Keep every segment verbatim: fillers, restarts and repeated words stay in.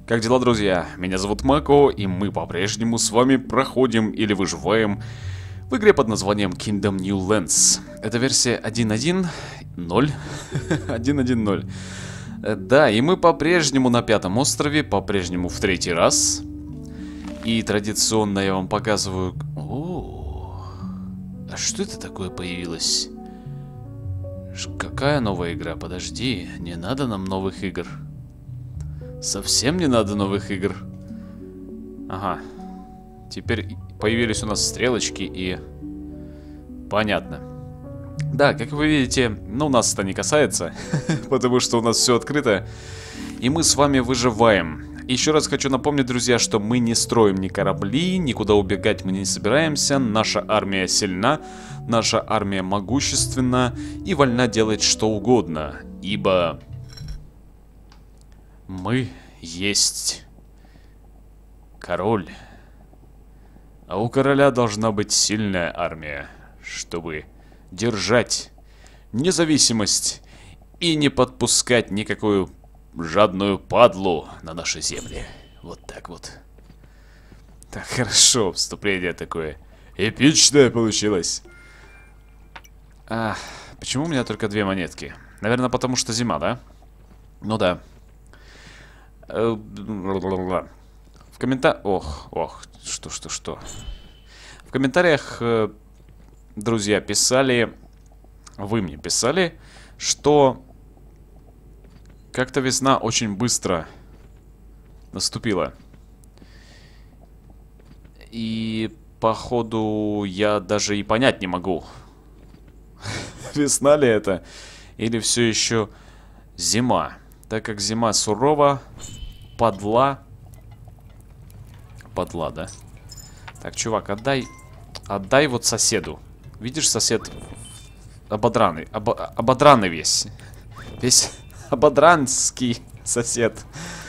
Как дела, друзья? Меня зовут Мако, и мы по-прежнему с вами проходим или выживаем в игре под названием Kingdom New Lands. Это версия один точка один ноль. один точка один ноль. Да, и мы по-прежнему на пятом острове, по-прежнему в третий раз. И традиционно я вам показываю... О, а что это такое появилось? Ш- Какая новая игра? Подожди, не надо нам новых игр. Совсем не надо новых игр. Ага. Теперь появились у нас стрелочки и... Понятно. Да, как вы видите, ну нас это не касается, потому что у нас все открыто. И мы с вами выживаем. Еще раз хочу напомнить, друзья, что мы не строим ни корабли, никуда убегать мы не собираемся. Наша армия сильна, наша армия могущественна и вольна делать что угодно. Ибо... мы есть король. А у короля должна быть сильная армия, чтобы держать независимость и не подпускать никакую жадную падлу на наши земли. Вот так вот. Так, хорошо, вступление такое эпичное получилось. А, почему у меня только две монетки? Наверное, потому что зима, да? Ну да. В комментариях... Ох, ох, что, что, что. В комментариях, друзья, писали... Вы мне писали, что... как-то весна очень быстро наступила. И, походу, я даже и понять не могу. Весна ли это? Или все еще зима? Так как зима сурова, подла. Подла, да? Так, чувак, отдай. Отдай вот соседу. Видишь, сосед ободранный. Обо ободранный весь. Весь ободранский сосед.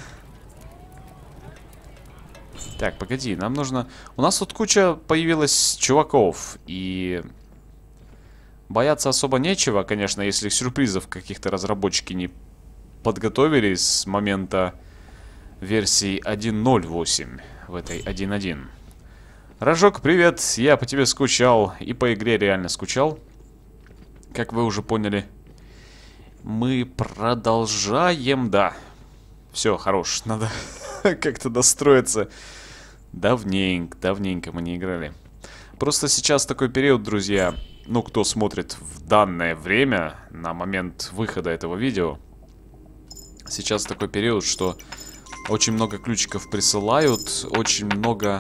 Так, погоди, нам нужно... У нас тут куча появилась чуваков. И... бояться особо нечего, конечно, если сюрпризов каких-то разработчики не подготовили с момента версии один точка ноль восемь в этой один точка один. Рожок, привет! Я по тебе скучал. И по игре реально скучал. Как вы уже поняли. Мы продолжаем, да. Все, хорош. Надо как-то достроиться. Давненько, давненько мы не играли. Просто сейчас такой период, друзья. Ну, кто смотрит в данное время, на момент выхода этого видео. Сейчас такой период, что очень много ключиков присылают, очень много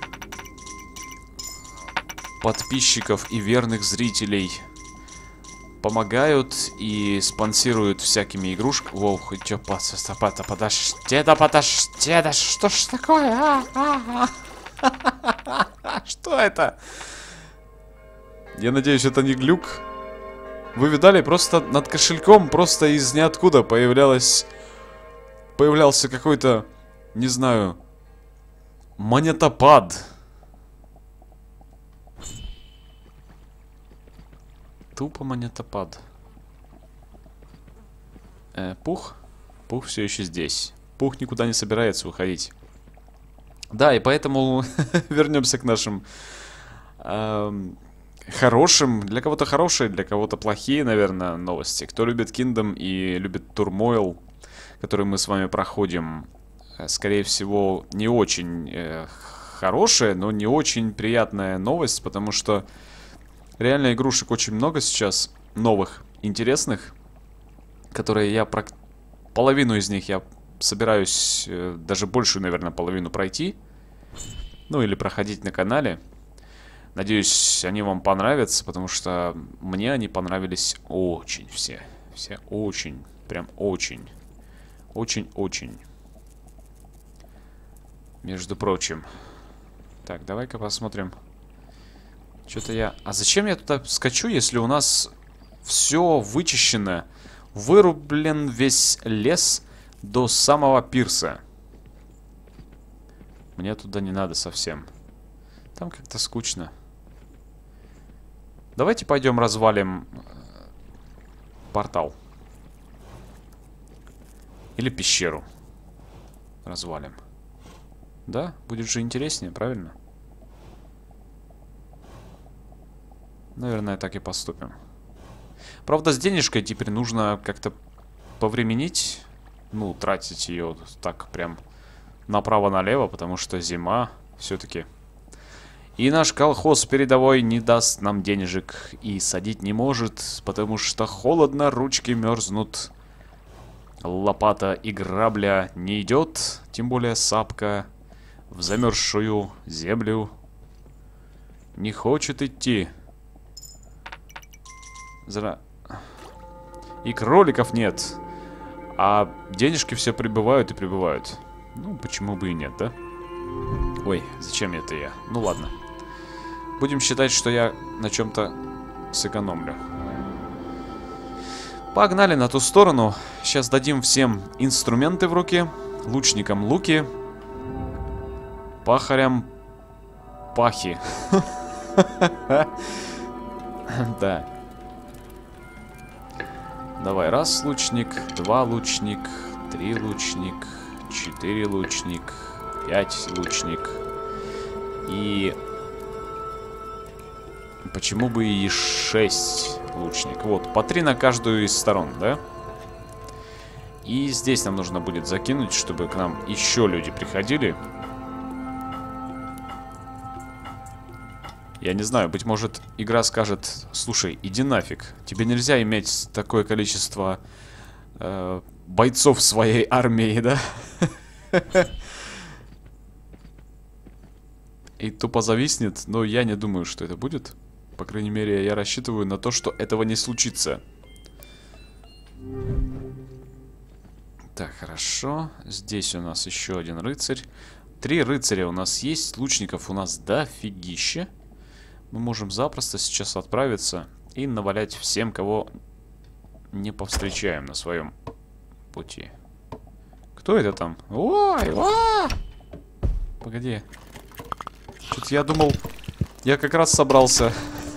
подписчиков и верных зрителей помогают и спонсируют всякими игрушками. Воу, чё, подожди, да подожди, да что ж такое, а? А -а -а. Что это? Я надеюсь, это не глюк. Вы видали, просто над кошельком просто из ниоткуда появлялось... Появлялся какой-то, не знаю, монетопад. Тупо монетопад. Э, Пух? Пух все еще здесь. Пух никуда не собирается уходить. Да, и поэтому вернемся к нашим... Эм... хорошим, для кого-то хорошие, для кого-то плохие, наверное, новости. Кто любит Kingdom и любит Turmoil, который мы с вами проходим, скорее всего, не очень э, хорошая, но не очень приятная новость, потому что реально игрушек очень много сейчас, новых, интересных, которые я... Про... половину из них я собираюсь, э, даже большую, наверное, половину пройти. Ну, или проходить на канале. Надеюсь, они вам понравятся, потому что мне они понравились очень все. Все очень, прям очень. Очень-очень. Между прочим. Так, давай-ка посмотрим. Что-то я... А зачем я туда скачу, если у нас все вычищено? Вырублен весь лес до самого пирса. Мне туда не надо совсем. Там как-то скучно. Давайте пойдем развалим портал. Или пещеру. развалим. Да? Будет же интереснее, правильно? Наверное, так и поступим. Правда, с денежкой теперь нужно как-то повременить. Ну, тратить ее так прям направо-налево, потому что зима все-таки. И наш колхоз передовой не даст нам денежек и садить не может, потому что холодно, ручки мерзнут. Лопата и грабля не идет, тем более сапка в замерзшую землю не хочет идти. Зра... И кроликов нет, а денежки все прибывают и прибывают. Ну, почему бы и нет, да? Ой, зачем это я? Ну ладно. Будем считать, что я на чем-то сэкономлю. Погнали на ту сторону. Сейчас дадим всем инструменты в руки. Лучникам луки. Пахарям пахи. Да. Давай, раз лучник, два лучник, три лучник, четыре лучник, пять лучник. И... почему бы и шесть лучник? Вот, по три на каждую из сторон, да? И здесь нам нужно будет закинуть, чтобы к нам еще люди приходили. Я не знаю, быть может, игра скажет: слушай, иди нафиг. Тебе нельзя иметь такое количество э, бойцов в своей армии, да? И тупо зависнет, но я не думаю, что это будет. По крайней мере, я рассчитываю на то, что этого не случится. Так, хорошо. Здесь у нас еще один рыцарь. Три рыцаря у нас есть. Лучников у нас дофигища. Мы можем запросто сейчас отправиться и навалять всем, кого не повстречаем на своем пути. Кто это там? Ой, а! Погоди. Что-то я думал... Я как раз собрался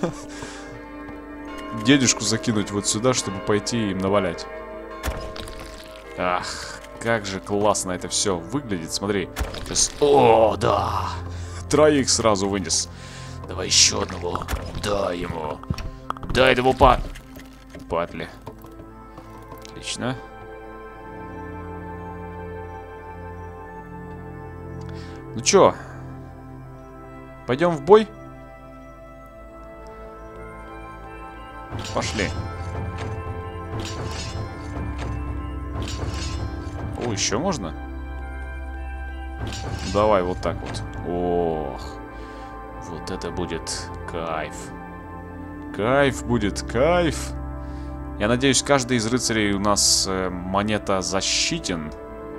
денежку закинуть вот сюда, чтобы пойти им навалять. Ах, как же классно это все выглядит, смотри. Сейчас... О, да! Троих сразу вынес. Давай еще одного. Дай ему. Дай этому па... Падли. Отлично. Ну чё? Пойдем в бой? Пошли. О, еще можно? Давай вот так вот. Ох. Вот это будет кайф. Кайф будет, кайф. Я надеюсь, каждый из рыцарей у нас э, монета защитен.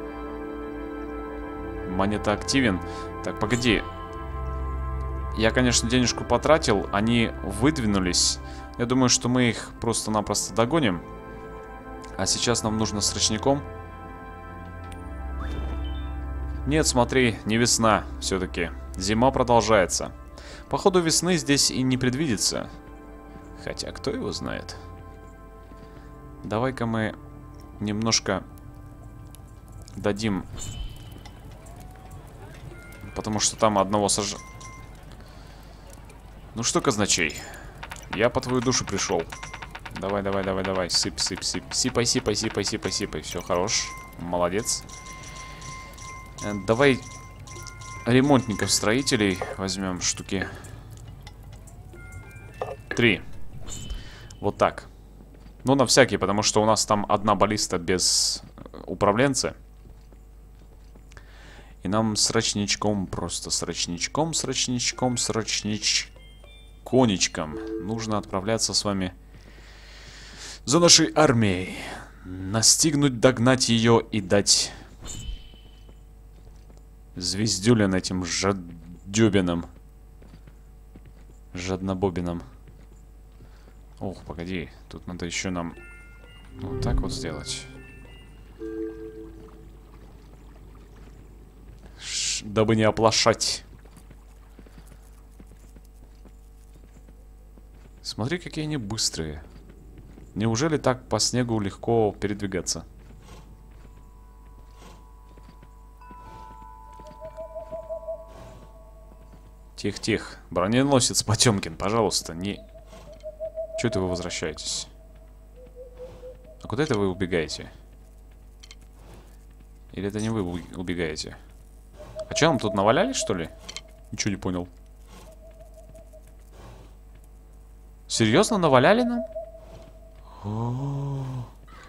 Монета активен. Так, погоди. Я, конечно, денежку потратил. Они выдвинулись. Я думаю, что мы их просто-напросто догоним. А сейчас нам нужно с ручником. Нет, смотри, не весна все-таки. Зима продолжается. По ходу весны здесь и не предвидится. Хотя, кто его знает. Давай-ка мы немножко дадим. Потому что там одного сож... Ну что, казначей, я по твою душу пришел. Давай, давай, давай, давай. Сыпь, сыпь, сыпь. Сипай, сипай, сипай, сипай, сипай. Все, хорош. Молодец. Давай ремонтников, строителей возьмем штуки. Три. Вот так. Ну, на всякий, потому что у нас там одна баллиста без управленца. И нам срочничком, просто срочничком, срочничком, срочничконечком нужно отправляться с вами за нашей армией. Настигнуть, догнать ее и дать звездюлин этим жадюбиным. Жаднобобиным. Ох, погоди. Тут надо еще нам вот так вот сделать. Ш дабы не оплошать. Смотри, какие они быстрые. Неужели так по снегу легко передвигаться? Тихо-тихо. Броненосец Потемкин, пожалуйста, не... Чё это вы возвращаетесь? А куда это вы убегаете? Или это не вы убегаете? А чё, нам тут наваляли, что ли? Ничего не понял. Серьезно, наваляли нам? О-о-о.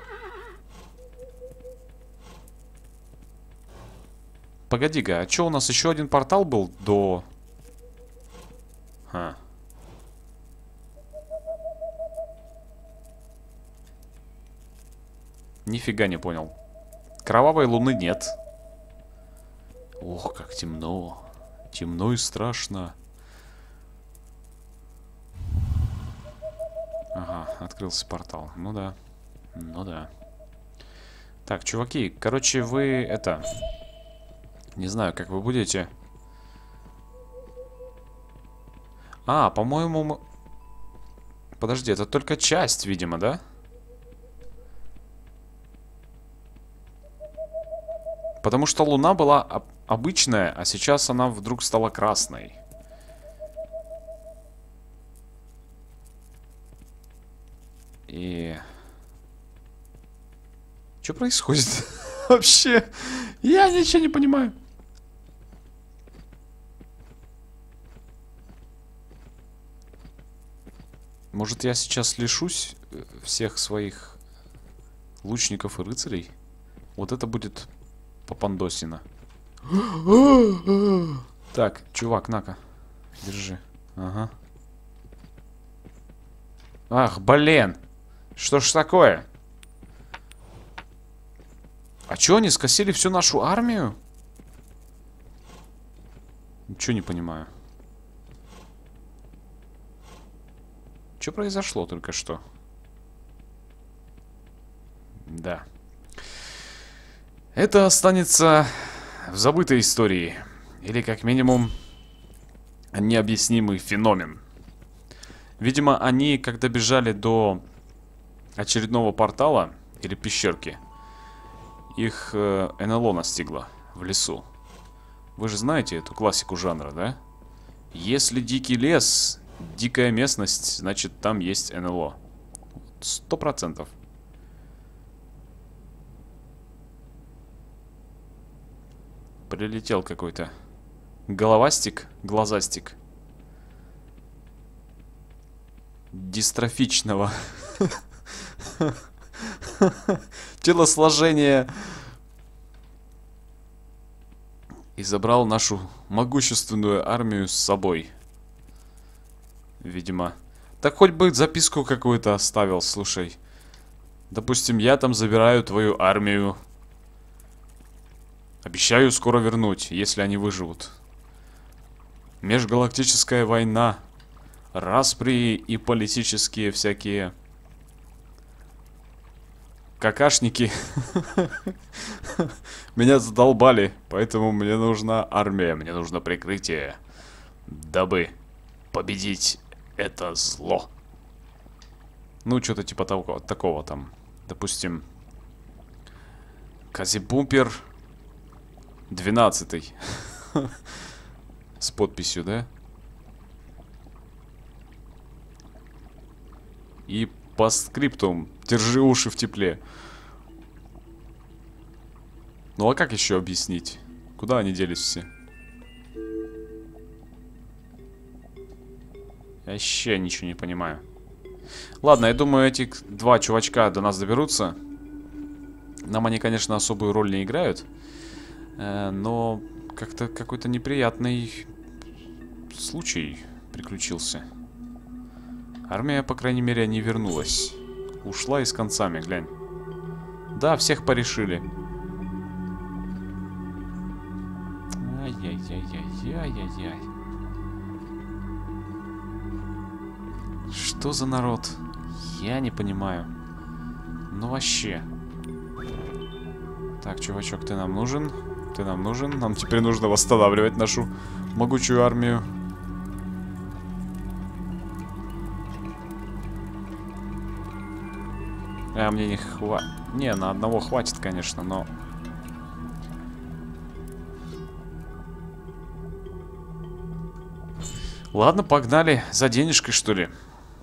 Погоди-ка, а чё, у нас еще один портал был до... Ха. Нифига не понял. Кровавой луны нет. Ох, как темно. Темно и страшно. Ага, открылся портал. Ну да. Ну да. Так, чуваки, короче, вы это... Не знаю, как вы будете... А, по-моему... Мы... Подожди, это только часть, видимо, да? Потому что луна была об- обычная, а сейчас она вдруг стала красной. И... Что происходит? Вообще, я ничего не понимаю. Может, я сейчас лишусь всех своих лучников и рыцарей? Вот это будет попандосина. Так, чувак, на-ка. Держи. Ага. Ах, блин. Что ж такое? А чё, они скосили всю нашу армию? Ничего не понимаю. Что произошло только что? Да. Это останется в забытой истории. Или, как минимум, необъяснимый феномен. Видимо, они, когда бежали до очередного портала или пещерки, их э, эн эл о настигло в лесу. Вы же знаете эту классику жанра, да? Если дикий лес, дикая местность, значит там есть эн эл о. Сто процентов. Прилетел какой-то головастик, глазастик. Дистрофичного телосложения. И забрал нашу могущественную армию с собой. Видимо. Так хоть бы записку какую-то оставил, слушай. Допустим, я там забираю твою армию. Обещаю скоро вернуть, если они выживут. Межгалактическая война. Распри и политические всякие какашники меня задолбали, поэтому мне нужна армия, мне нужно прикрытие, дабы победить это зло. Ну, что-то типа того, такого там. Допустим, Казибумпер двенадцатый с подписью, да? И постскриптум. Держи уши в тепле. Ну а как еще объяснить? Куда они делись все? Я вообще ничего не понимаю. Ладно, я думаю, эти два чувачка до нас доберутся. Нам они, конечно, особую роль не играют. Э, но как-то какой-то неприятный случай приключился. Армия, по крайней мере, не вернулась. Ушла и с концами, глянь. Да, всех порешили. Ай-яй-яй-яй-яй-яй-яй. Что за народ? Я не понимаю. Ну вообще. Так, чувачок, ты нам нужен? Ты нам нужен? Нам теперь нужно восстанавливать нашу могучую армию. А, мне не хватит. Не, на одного хватит, конечно, но... Ладно, погнали за денежкой, что ли.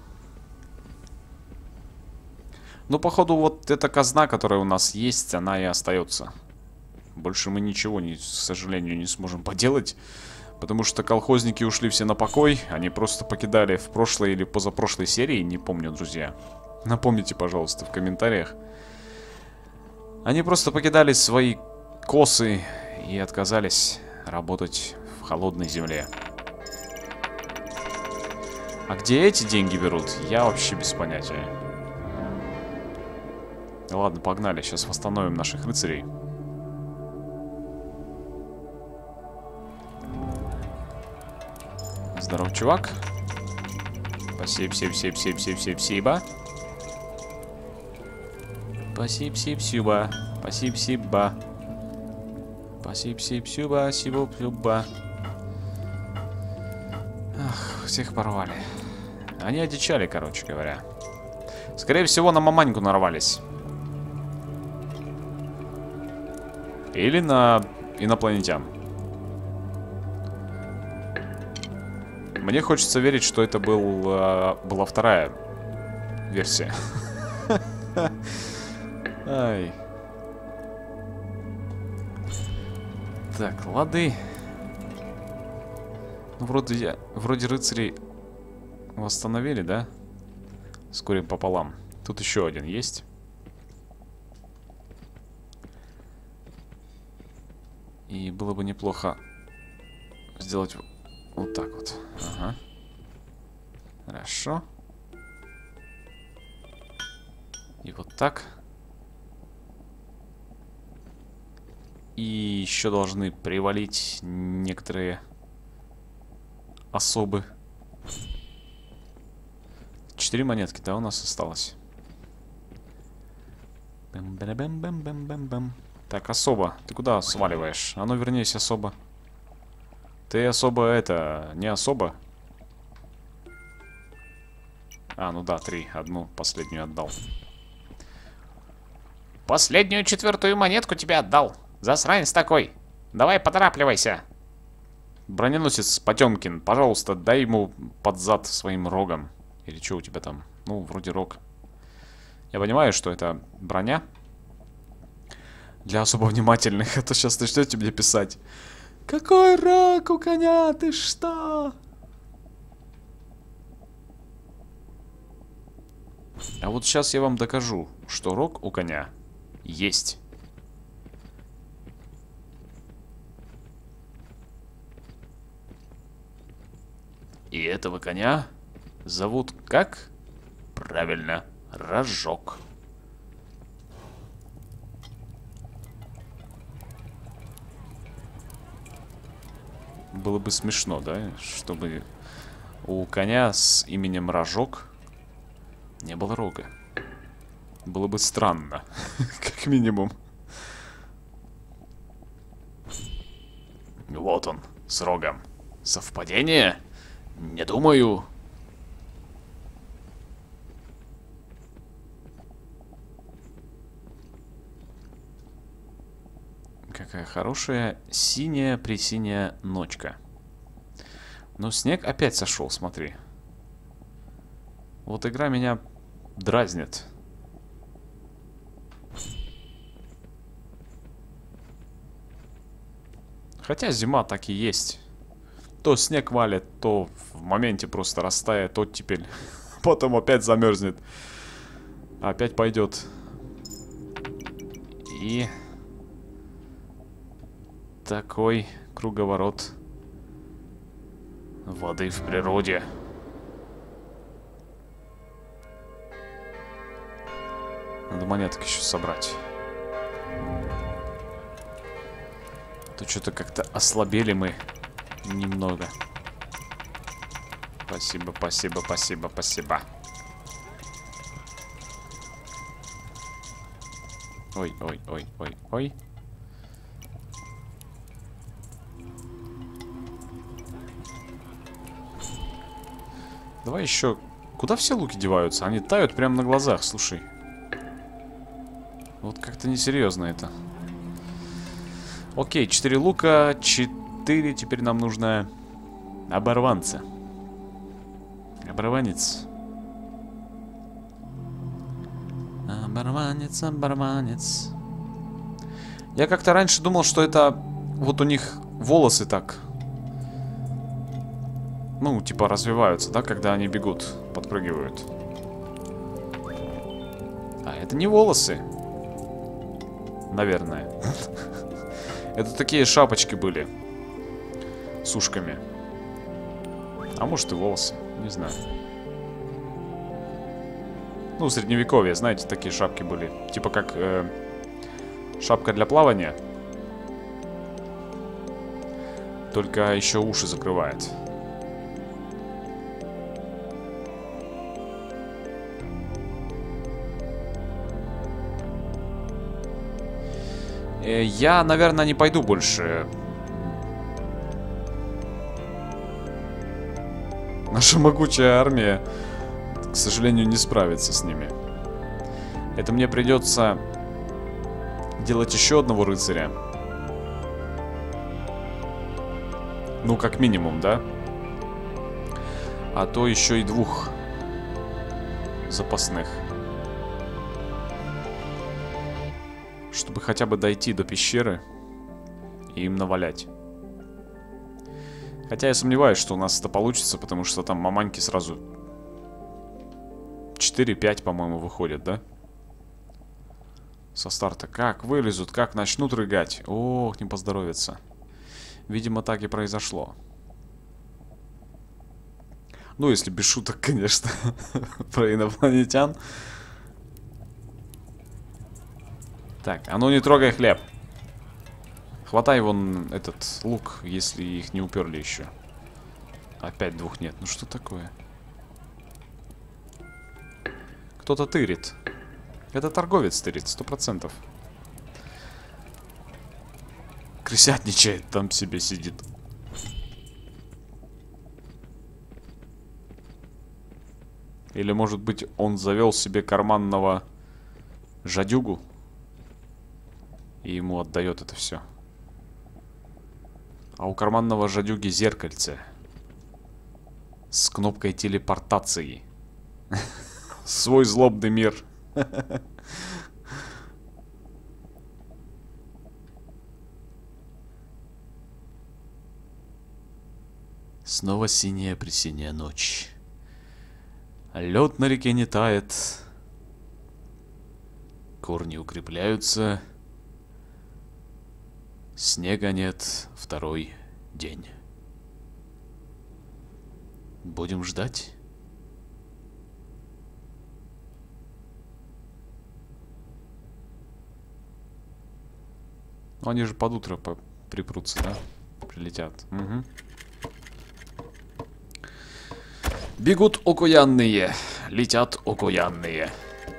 Ну, походу, вот эта казна, которая у нас есть, она и остается. Больше мы ничего, не, к сожалению, не сможем поделать. Потому что колхозники ушли все на покой. Они просто покидали в прошлой или позапрошлой серии. Не помню, друзья. Напомните, пожалуйста, в комментариях. Они просто покидали свои косы и отказались работать в холодной земле. А где эти деньги берут, я вообще без понятия. Ладно, погнали. Сейчас восстановим наших рыцарей. Здоров, чувак. Спасибо, спасибо, спасибо, спасибо, спасибо. Спасибо, спасибо, спасибо, спасибо. Спасибо, спасибо, спасибо, спасибо. Ах, всех порвали. Они одичали, короче говоря. Скорее всего, на маманьку нарвались. Или на инопланетян. Мне хочется верить, что это был, была вторая версия. Ай. Так, лады. Ну, вроде, вроде рыцарей восстановили, да? С горем пополам. Тут еще один есть. И было бы неплохо сделать вот так вот. Ага. Хорошо. И вот так. И еще должны привалить некоторые особы. Четыре монетки, да, у нас осталось. Бэм-бэм-бэм-бэм-бэм-бэм. Так, особо, ты куда сваливаешь? А ну вернись, особо. Ты особо это, не особо. А, ну да, три. Одну последнюю отдал. Последнюю четвертую монетку тебе отдал. Засранец такой. Давай поторапливайся. Броненосец Потемкин, пожалуйста, дай ему под зад своим рогом. Или что у тебя там? Ну, вроде рог. Я понимаю, что это броня. Для особо внимательных. А то сейчас начнете мне писать. Какой рог у коня? Ты что? А вот сейчас я вам докажу, что рог у коня есть. И этого коня зовут как? Правильно, Рожок. Было бы смешно, да? Чтобы у коня с именем Рожок не было рога. Было бы странно, как минимум. Вот он, с рогом. Совпадение? Не думаю. Какая хорошая синяя-пресиняя ночка. Но снег опять сошел, смотри. Вот игра меня дразнит. Хотя зима так и есть. То снег валит, то в моменте просто растает, то теперь потом опять замерзнет. Опять пойдет. И такой круговорот воды в природе. Надо монеток еще собрать. То что-то как-то ослабели мы немного. Спасибо, спасибо, спасибо, спасибо. Ой, ой, ой, ой, ой. Давай еще... Куда все луки деваются? Они тают прямо на глазах, слушай. Вот как-то несерьезно это. Окей, четыре лука, четыре. Теперь нам нужно оборванца. Оборванец. Оборванец, оборванец. Я как-то раньше думал, что это вот у них волосы так, ну, типа развиваются, да, когда они бегут, подпрыгивают. А это не волосы. Наверное. Это такие шапочки были. С ушками. А может и волосы, не знаю. Ну, в средневековье, знаете, такие шапки были. Типа как э, шапка для плавания. Только еще уши закрывает. Э, я, наверное, не пойду больше. Наша могучая армия, к сожалению, не справится с ними. Это мне придется делать еще одного рыцаря. Ну, как минимум, да? А то еще и двух запасных. Чтобы хотя бы дойти до пещеры и им навалять. Хотя я сомневаюсь, что у нас это получится, потому что там маманьки сразу четыре-пять, по-моему, выходят, да? Со старта. Как вылезут, как начнут рыгать. Ох, не поздоровится. Видимо, так и произошло. Ну, если без шуток, конечно, про инопланетян. Так, а ну не трогай хлеб. Хватай вон этот лук, если их не уперли еще. Опять двух нет. Ну что такое? Кто-то тырит. Это торговец тырит, сто процентов. Крысятничает, там себе сидит. Или, может быть, он завел себе карманного жадюгу и ему отдает это все. А у карманного жадюги зеркальце с кнопкой телепортации. Свой злобный мир. Снова синяя-пресиняя ночь. Лед на реке не тает. Корни укрепляются. Снега нет второй день. Будем ждать. Они же под утро припрутся, да? Прилетят. Угу. Бегут окаянные, летят окаянные.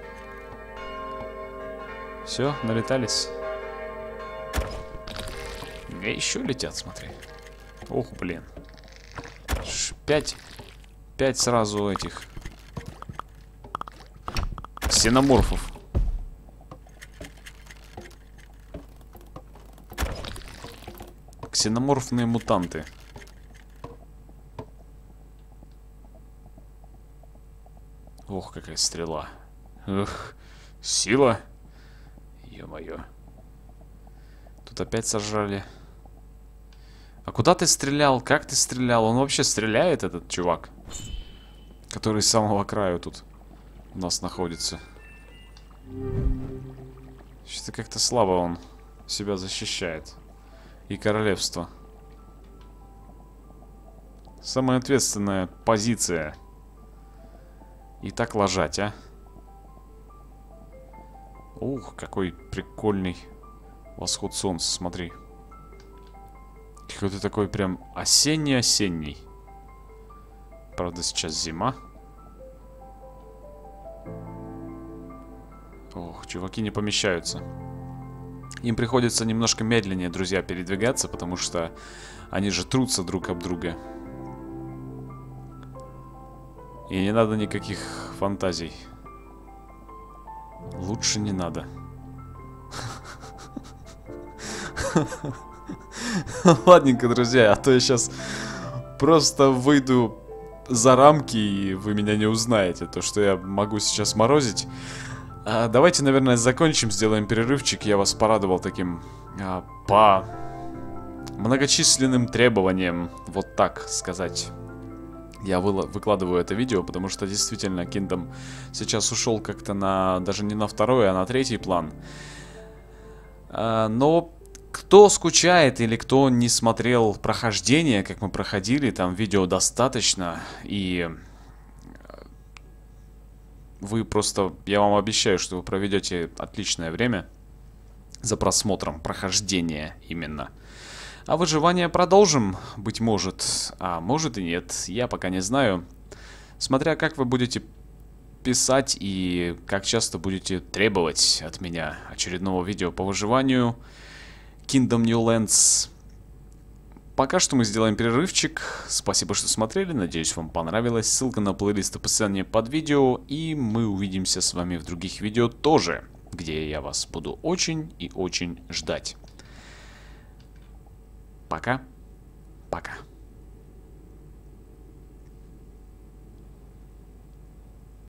Все, налетались. И еще летят, смотри. Ох, блин. Ш пять. Пять сразу этих ксеноморфов. Ксеноморфные мутанты. Ох, какая стрела. Эх, сила. Ё-моё. Тут опять сожрали. А куда ты стрелял? Как ты стрелял? Он вообще стреляет, этот чувак? Который с самого краю тут у нас находится. Что-то как-то слабо он себя защищает. И королевство. Самая ответственная позиция. И так ложать, а? Ух, какой прикольный восход солнца, смотри. Какой-то такой прям осенний-осенний. Правда, сейчас зима. Ох, чуваки не помещаются. Им приходится немножко медленнее, друзья, передвигаться, потому что они же трутся друг об друга. И не надо никаких фантазий. Лучше не надо. Ладненько, друзья, а то я сейчас просто выйду за рамки, и вы меня не узнаете. То, что я могу сейчас морозить. А, давайте, наверное, закончим, сделаем перерывчик. Я вас порадовал таким а, по многочисленным требованиям, вот так сказать. Я вы, выкладываю это видео, потому что действительно Kingdom сейчас ушел как-то на, даже не на второй, а на третий план. А, но кто скучает или кто не смотрел прохождение, как мы проходили, там видео достаточно, и вы просто, я вам обещаю, что вы проведете отличное время за просмотром прохождения именно. А выживание продолжим, быть может, а может и нет, я пока не знаю. Смотря как вы будете писать и как часто будете требовать от меня очередного видео по выживанию Kingdom New Lands. Пока что мы сделаем перерывчик. Спасибо, что смотрели, надеюсь, вам понравилось. Ссылка на плейлист в описании под видео, и мы увидимся с вами в других видео тоже, где я вас буду очень и очень ждать. Пока. Пока.